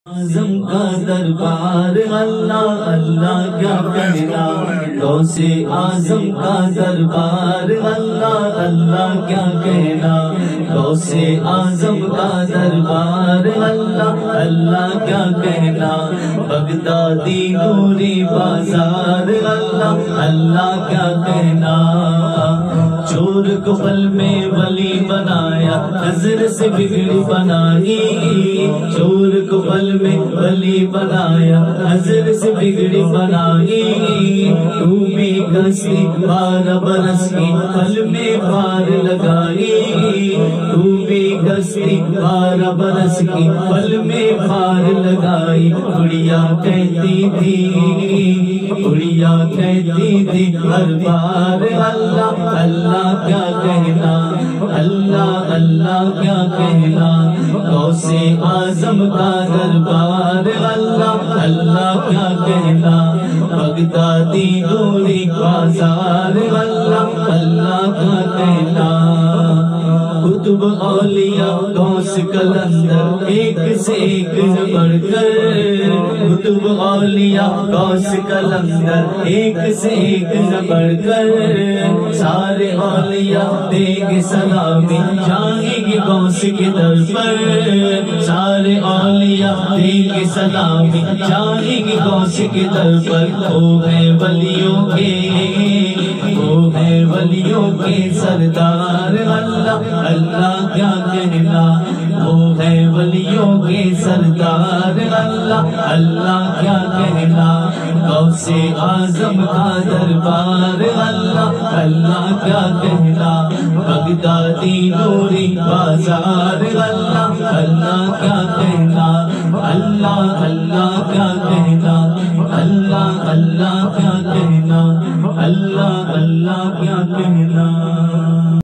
اعظم کا دربار اللہ اللہ کیا کہنا، غوث اعظم کا دربار اللہ اللہ کیا کہنا، غوث اعظم کا دربار اللہ اللہ کیا کہنا، بغدادی نوری بازار اللہ اللہ کیا کہنا، چور کو پل میں ولی بنایا نظر سے بگڑی بنائی، چور کو پل میں ولی بنایا نظر سے بگڑی بنائی، ڈوبی کشتی 12 برس کی پل میں پار لگائی، ڈوبی کشتی 12 برس کی پل میں پار لگائی، گڑیا کہتی تھی، گڑیا کہتی تھی ہر بار اللہ اللہ کیا کہنا، اللہ اللہ کیا کہنا، غوث اعظم کا دربار اللہ اللہ کیا کہنا، بغدادی نوری بازار اللہ اللہ کیا کہنا، کتب اولیاء غوث کلندر ایک سے ایک بڑھ کر، کتب اولیاء غوث کلندر ایک سے ایک بڑھ کر، سارے اولیاء دے گے سلامی جائیں گے غوث کے در پر، سارے اولیاء دے گے سلامی جائیں گے غوث کے در پر، وہ ہے ولیوں کے، وہ ہے ولیوں کے سردار اللہ اللہ کیا کہنا، وہ ہے ولیوں کے سردار اللہ اللہ کیا کہنا، غوث اعظم کا دربار اللہ اللہ کیا کہنا، بغدادی نوری بازار اللہ اللہ کیا کہنا، اللہ اللہ کیا کہنا، اللہ اللہ کیا کہنا، اللہ اللہ کیا کہنا۔